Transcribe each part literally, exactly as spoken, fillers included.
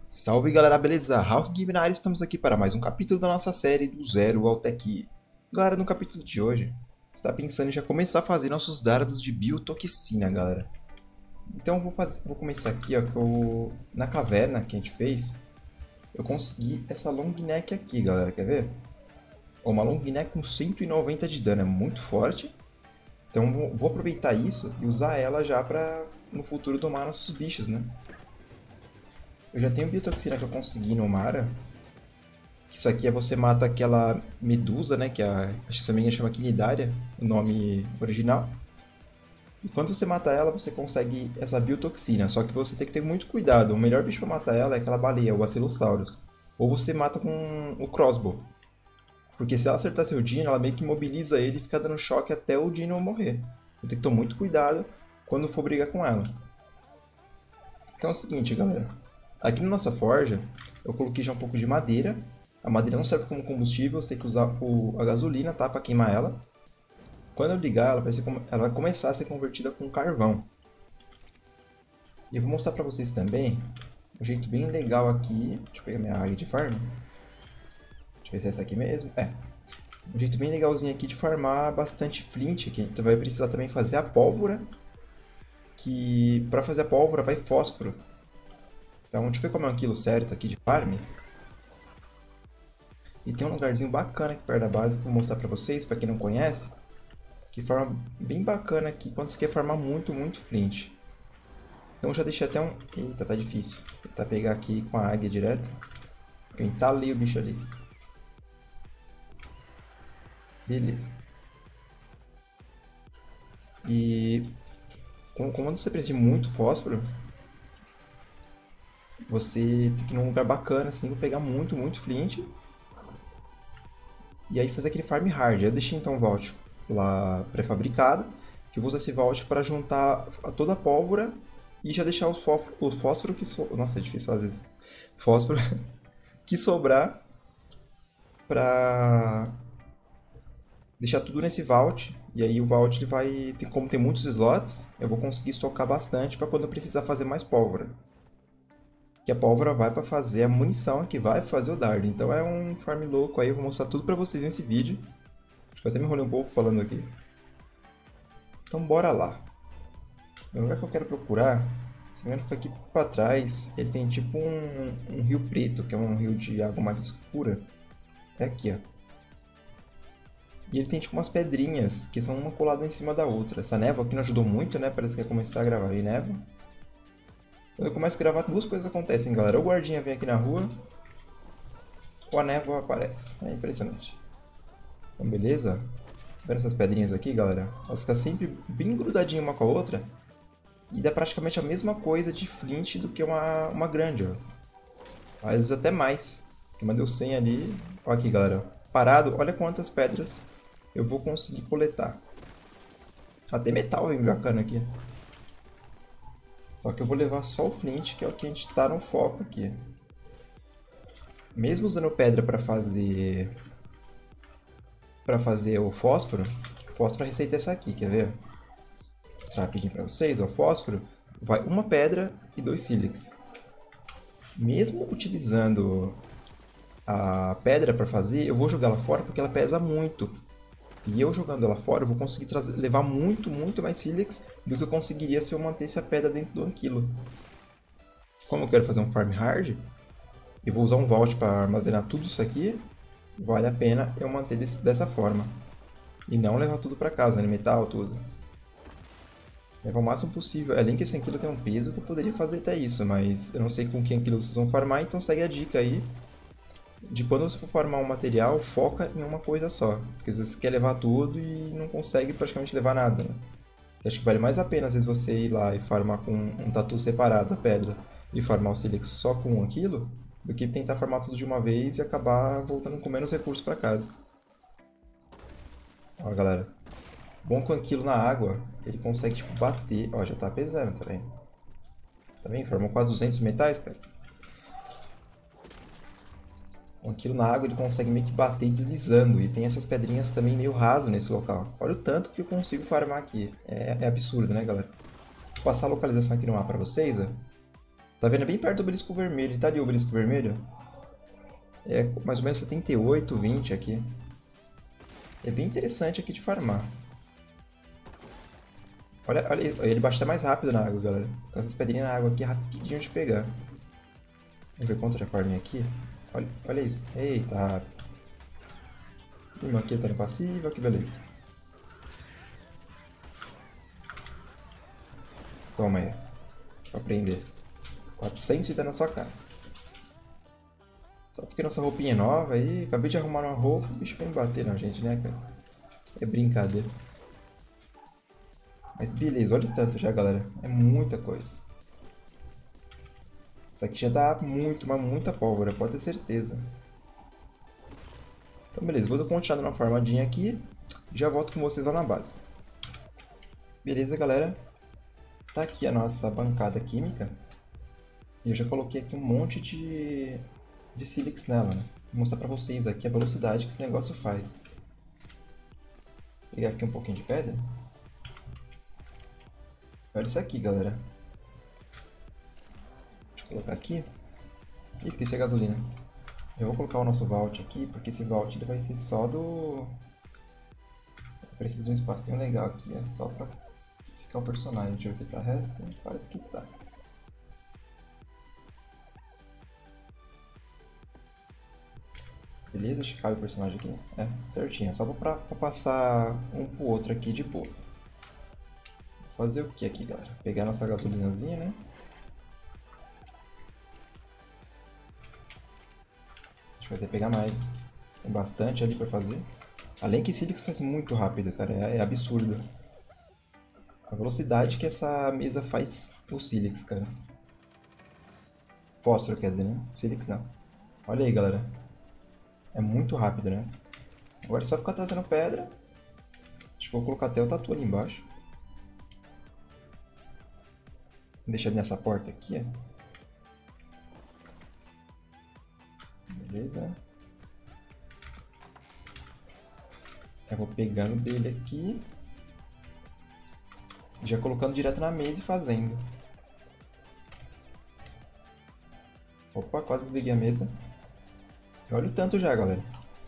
Salve galera, beleza? Hawk Game na área, estamos aqui para mais um capítulo da nossa série do Zero ao Tech. Galera, no capítulo de hoje, está pensando em já começar a fazer nossos dardos de biotoxina, galera. Então eu vou, fazer, vou começar aqui, ó, que eu, na caverna que a gente fez, eu consegui essa long neck aqui, galera, quer ver? Uma long neck com cento e noventa de dano, é muito forte. Então vou aproveitar isso e usar ela já para no futuro domar nossos bichos, né? Eu já tenho biotoxina que eu consegui no Mara. Isso aqui é você mata aquela medusa, né? Que a, acho que também chama Quinidária, o nome original. E quando você mata ela, você consegue essa biotoxina. Só que você tem que ter muito cuidado. O melhor bicho para matar ela é aquela baleia, o Basilosaurus. Ou você mata com o crossbow. Porque se ela acertar seu Dino, ela meio que imobiliza ele e fica dando choque até o Dino morrer. Então tem que tomar muito cuidado quando for brigar com ela. Então é o seguinte, galera. Aqui na nossa forja, eu coloquei já um pouco de madeira. A madeira não serve como combustível, você tem que usar o, a gasolina, tá? Para queimar ela. Quando eu ligar, ela vai, ser, ela vai começar a ser convertida com carvão. E eu vou mostrar para vocês também um jeito bem legal aqui. Deixa eu pegar minha águia de farm. Deixa eu ver se é essa aqui mesmo. É. Um jeito bem legalzinho aqui de farmar bastante flint. Aqui. Então vai precisar também fazer a pólvora. Que para fazer a pólvora vai fósforo. Então, deixa eu ver como é um quilo certo aqui de farm. E tem um lugarzinho bacana aqui perto da base que eu vou mostrar pra vocês, pra quem não conhece. Que forma bem bacana aqui quando você quer farmar muito, muito flint. Então já deixei até um... Eita, tá difícil. Vou tentar pegar aqui com a águia direto. Porque eu entalei o bicho ali. Beleza. E... Quando você precisa de muito fósforo, você tem que ir num lugar bacana, assim, pra pegar muito, muito flint. E aí fazer aquele farm hard. Eu deixei então o vault lá pré-fabricado, que eu vou usar esse vault para juntar toda a pólvora e já deixar os fósforo, o fósforo que so... Nossa, é difícil fazer isso. Fósforo que sobrar para deixar tudo nesse vault. E aí o vault ele vai ter, como tem muitos slots, eu vou conseguir estocar bastante para quando eu precisar fazer mais pólvora. Que a pólvora vai para fazer a munição que vai fazer o dardo. Então é um farm louco aí, eu vou mostrar tudo para vocês nesse vídeo. Acho que eu até me enrolei um pouco falando aqui. Então bora lá. O lugar que eu quero procurar, se não me engano, fica aqui para trás. Ele tem tipo um, um rio preto, que é um rio de água mais escura. É aqui, ó. E ele tem tipo umas pedrinhas, que são uma colada em cima da outra. Essa névoa aqui não ajudou muito, né? Parece que vai começar a gravar em névoa. Quando eu começo a gravar, duas coisas acontecem, galera. Ou o guardinha vem aqui na rua, ou a névoa aparece. É impressionante. Então, beleza? Tá vendo essas pedrinhas aqui, galera? Elas ficam sempre bem grudadinhas uma com a outra. E dá praticamente a mesma coisa de flint do que uma, uma grande, ó. Às vezes até mais. Eu mandei o cem ali. Olha aqui, galera. Parado, olha quantas pedras eu vou conseguir coletar. Até metal vem bacana aqui. Só que eu vou levar só o flint, que é o que a gente está no foco aqui. Mesmo usando pedra para fazer para fazer o fósforo, o fósforo a receita é essa aqui, quer ver? Vou mostrar rapidinho para vocês, ó, o fósforo vai uma pedra e dois sílex. Mesmo utilizando a pedra para fazer, eu vou jogar ela fora porque ela pesa muito. E eu jogando ela fora, eu vou conseguir trazer, levar muito, muito mais sílex do que eu conseguiria se eu mantesse a pedra dentro do anquilo. Como eu quero fazer um farm hard, eu vou usar um vault para armazenar tudo isso aqui, vale a pena eu manter desse, dessa forma. E não levar tudo para casa, né? Metal, tudo. Levar o máximo possível. Além que esse anquilo tem um peso, que eu poderia fazer até isso, mas eu não sei com que anquilo vocês vão farmar, então segue a dica aí. De quando você for formar um material, foca em uma coisa só. Porque às vezes você quer levar tudo e não consegue praticamente levar nada, né? Acho que vale mais a pena às vezes você ir lá e farmar com um tatu separado a pedra e farmar o sílex só com aquilo, do que tentar farmar tudo de uma vez e acabar voltando com menos recursos para casa. Ó, galera. Bom com aquilo na água, ele consegue tipo bater. Ó, já tá pesando também. Tá vendo? Formou quase duzentos metais, cara. Com aquilo na água ele consegue meio que bater deslizando. E tem essas pedrinhas também meio raso nesse local. Olha o tanto que eu consigo farmar aqui. É, é absurdo, né, galera? Vou passar a localização aqui no mapa para vocês. Ó. Tá vendo? É bem perto do obelisco vermelho. Tá ali o obelisco vermelho? É mais ou menos setenta e oito, vinte aqui. É bem interessante aqui de farmar. Olha, olha, ele baixa até mais rápido na água, galera. Com essas pedrinhas na água aqui é rapidinho de pegar. Vamos ver quanto já farmei aqui. Olha, olha isso. Eita, rápido. Uma aqui tá no passivo, que beleza. Toma aí. Pra aprender. quatrocentos de dano na sua cara. Só porque nossa roupinha é nova aí, acabei de arrumar uma roupa, o bicho vai me bater na gente, né, cara? É brincadeira. Mas beleza, olha o tanto já, galera. É muita coisa. Isso aqui já dá muito, mas muita pólvora, pode ter certeza. Então beleza, vou continuar dando uma farmadinha aqui e já volto com vocês lá na base. Beleza, galera. Tá aqui a nossa bancada química. E eu já coloquei aqui um monte de, de sílex nela, né? Vou mostrar pra vocês aqui a velocidade que esse negócio faz. Vou pegar aqui um pouquinho de pedra. Olha isso aqui, galera. Deixa eu colocar aqui. Ih, esqueci a gasolina. Eu vou colocar o nosso vault aqui, porque esse vault ele vai ser só do... Eu preciso de um espacinho legal aqui, é só pra ficar o personagem. Deixa eu ver se tá reto. Parece que tá. Beleza, deixa eu cabe o personagem aqui. É, certinho. É só pra, pra passar um pro outro aqui de boa. Vou fazer o que aqui, galera? Pegar nossa gasolinazinha, né? Acho que vai ter que pegar mais. Tem bastante ali pra fazer. Além que Sílex faz muito rápido, cara. É, é absurdo. A velocidade que essa mesa faz o Sílex, cara. Fósforo, quer dizer, né? Sílex não. Olha aí, galera. É muito rápido, né? Agora é só ficar trazendo pedra. Acho que vou colocar até o tatu ali embaixo. Vou deixar ele nessa porta aqui, ó. Beleza. Eu vou pegando dele aqui. Já colocando direto na mesa e fazendo. Opa, quase desliguei a mesa. Olha o tanto já, galera.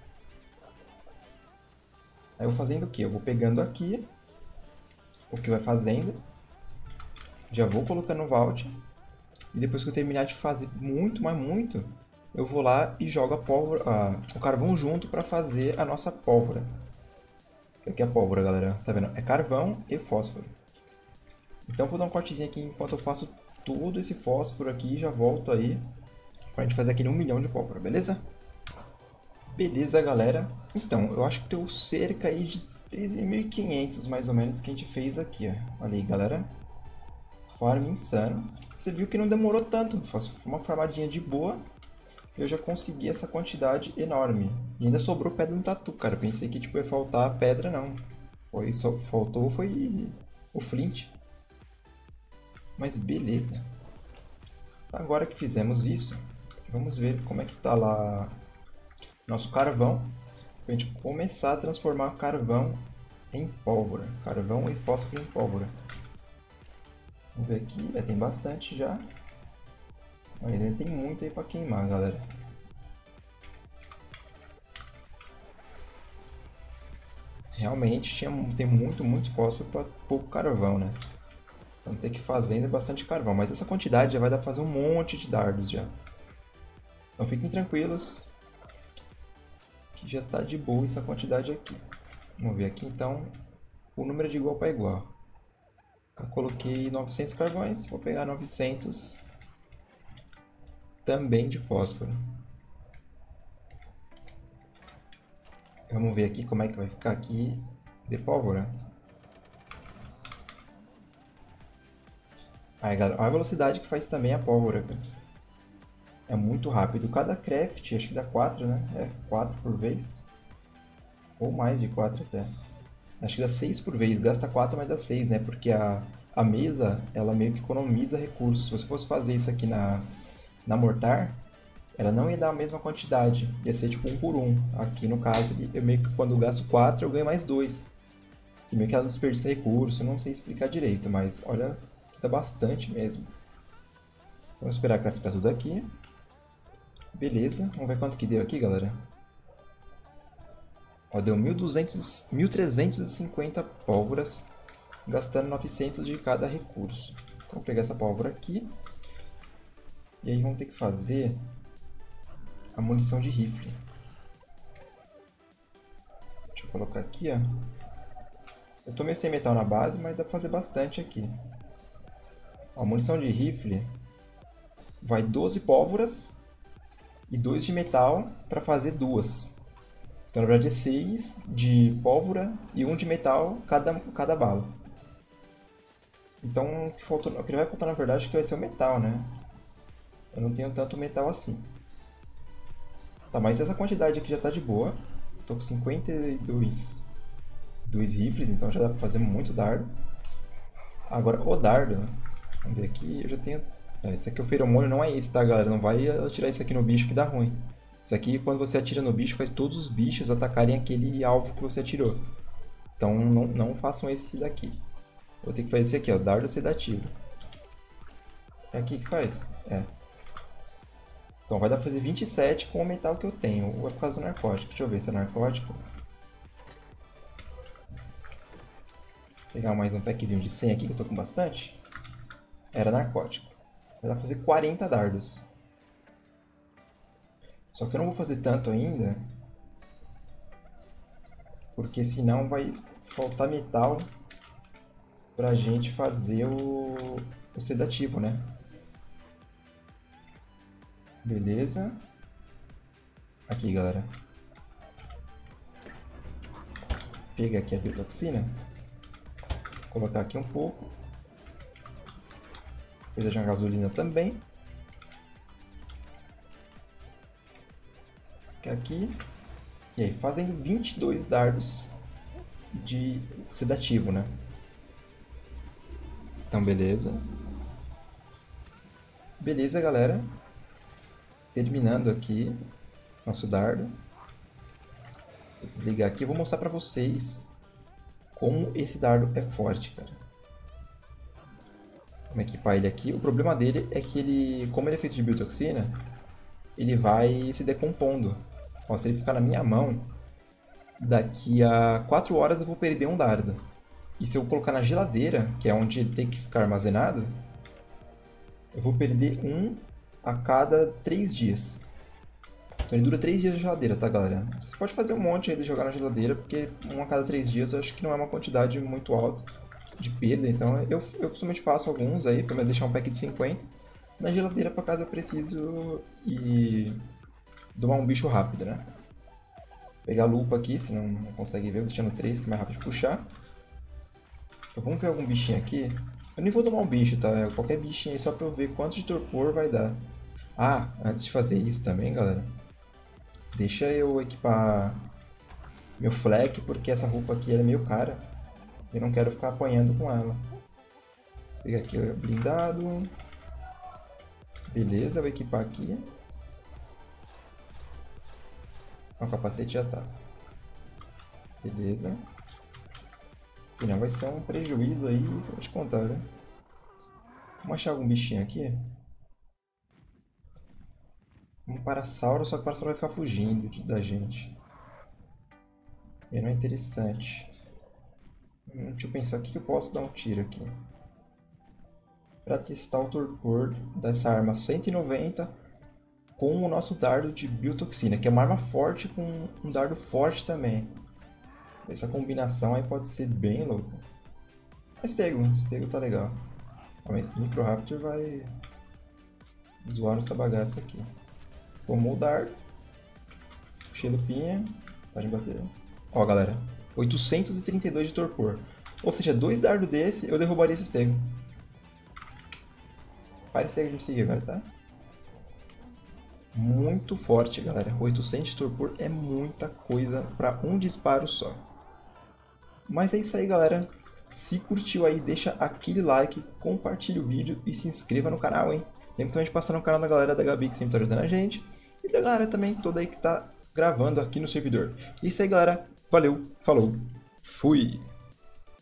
Aí eu vou fazendo o que? Eu vou pegando aqui o que vai fazendo. Já vou colocando no vault. E depois que eu terminar de fazer muito, mas muito, eu vou lá e jogo a pólvora, ah, o carvão junto para fazer a nossa pólvora. Aqui é a pólvora, galera. Tá vendo? É carvão e fósforo. Então vou dar um cortezinho aqui enquanto eu faço todo esse fósforo aqui e já volto aí pra gente fazer aquele um milhão de pólvora, beleza? Beleza, galera. Então, eu acho que deu cerca aí de treze mil e quinhentos mais ou menos que a gente fez aqui, ó. Olha aí, galera. Farm insano. Você viu que não demorou tanto. Foi uma farmadinha de boa. Eu já consegui essa quantidade enorme. E ainda sobrou pedra no tatu, cara. Pensei que tipo, ia faltar pedra, não. Foi, só faltou foi o flint. Mas beleza. Agora que fizemos isso, vamos ver como é que tá lá nosso carvão. Pra gente começar a transformar carvão em pólvora. Carvão e fósforo em pólvora. Vamos ver aqui. É, tem bastante já. Mas ainda tem muito aí pra queimar, galera. Realmente tinha, tem muito, muito fósforo para pouco carvão, né? Então tem que ir fazendo bastante carvão. Mas essa quantidade já vai dar pra fazer um monte de dardos já. Então fiquem tranquilos. Que já tá de boa essa quantidade aqui. Vamos ver aqui então o número de igual para igual. Eu coloquei novecentos carvões. Vou pegar novecentos também de fósforo. Vamos ver aqui como é que vai ficar aqui de pólvora. Aí, galera, olha a velocidade que faz também a pólvora, cara. É muito rápido. Cada craft, acho que dá quatro, né? É, quatro por vez. Ou mais de quatro até. Acho que dá seis por vez. Gasta quatro, mas dá seis, né? Porque a, a mesa, ela meio que economiza recursos. Se você fosse fazer isso aqui na, na Mortar, ela não ia dar a mesma quantidade. Ia ser tipo um por um. Aqui no caso, eu meio que quando eu gasto quatro, eu ganho mais dois. E meio que ela desperdiça recurso. Eu não sei explicar direito, mas olha, dá bastante mesmo. Vamos esperar craftar tudo aqui. Beleza, vamos ver quanto que deu aqui, galera. Ó, deu mil duzentos, mil trezentos e cinquenta pólvoras, gastando novecentos de cada recurso. Então, vou pegar essa pólvora aqui. E aí vamos ter que fazer a munição de rifle. Deixa eu colocar aqui, ó. Eu tô meio sem metal na base, mas dá pra fazer bastante aqui. Ó, a munição de rifle vai doze pólvoras e dois de metal para fazer duas. Então, na verdade, é seis de pólvora e um de metal cada, cada bala. Então, o que, faltou, o que vai faltar, na verdade, é que vai ser o metal, né? Eu não tenho tanto metal assim. Tá, mas essa quantidade aqui já tá de boa. Tô com cinquenta e dois, dois rifles, então já dá pra fazer muito dardo. Agora, o dardo, vamos ver aqui, eu já tenho... É, esse aqui, o feromônio não é esse, tá, galera? Não vai atirar isso aqui no bicho que dá ruim. Isso aqui, quando você atira no bicho, faz todos os bichos atacarem aquele alvo que você atirou. Então, não, não façam esse daqui. Vou ter que fazer esse aqui, ó, dardo sedativo. É aqui que faz? É. Então, vai dar pra fazer vinte e sete com o metal que eu tenho. Ou é por causa do narcótico. Deixa eu ver se é narcótico. Vou pegar mais um packzinho de cem aqui, que eu tô com bastante. Era narcótico. Vai dar pra fazer quarenta dardos. Só que eu não vou fazer tanto ainda, porque senão vai faltar metal pra gente fazer o, o sedativo, né? Beleza. Aqui, galera. Pega aqui a biotoxina. Vou colocar aqui um pouco. Depois de uma gasolina também. Aqui. E aí, fazendo vinte e dois dardos de sedativo, né? Então, beleza. Beleza, galera. Terminando aqui nosso dardo. Vou desligar aqui e vou mostrar pra vocês como esse dardo é forte, cara. Vamos equipar ele aqui. O problema dele é que ele, como ele é feito de biotoxina, ele vai se decompondo. Ó, se ele ficar na minha mão, daqui a quatro horas eu vou perder um dardo. E se eu colocar na geladeira, que é onde ele tem que ficar armazenado, eu vou perder um a cada três dias. Então ele dura três dias na geladeira, tá, galera? Você pode fazer um monte aí de jogar na geladeira, porque um a cada três dias eu acho que não é uma quantidade muito alta de perda. Então eu, eu costumamente faço alguns aí, para deixar um pack de cinquenta na geladeira, para caso eu preciso e domar um bicho rápido, né? Vou pegar a lupa aqui, se não, não consegue ver, deixando três, que é mais rápido de puxar. Então vamos ver algum bichinho aqui. Eu nem vou domar um bicho, tá? Qualquer bichinho aí, só para eu ver quanto de torpor vai dar. Ah, antes de fazer isso também, galera, deixa eu equipar meu flak, porque essa roupa aqui é meio cara. Eu não quero ficar apanhando com ela. Vou pegar aqui o blindado. Beleza, vou equipar aqui. O capacete já tá. Beleza. Senão vai ser um prejuízo aí, vou te contar, né? Vamos achar algum bichinho aqui. Um parasauro, só que o parasauro vai ficar fugindo da gente. E não é interessante. Hum, deixa eu pensar, o que eu posso dar um tiro aqui? Para testar o torpor dessa arma cento e noventa com o nosso dardo de biotoxina, que é uma arma forte com um dardo forte também. Essa combinação aí pode ser bem louca. Mas Stego, Stego tá legal. Mas esse Microraptor vai zoar nossa bagaça aqui. Tomou o dardo. Puxei a lupinha. Pode bater. Ó, galera. oitocentos e trinta e dois de torpor. Ou seja, dois dardos desse, eu derrubaria esse Stego. Para esse Stego de me seguir agora, tá? Muito forte, galera. oitocentos de torpor é muita coisa para um disparo só. Mas é isso aí, galera. Se curtiu aí, deixa aquele like, compartilha o vídeo e se inscreva no canal, hein? Lembra também de passar no canal da galera da Gabi, que sempre tá ajudando a gente. E da galera também toda aí que tá gravando aqui no servidor. É isso aí, galera. Valeu, falou, fui!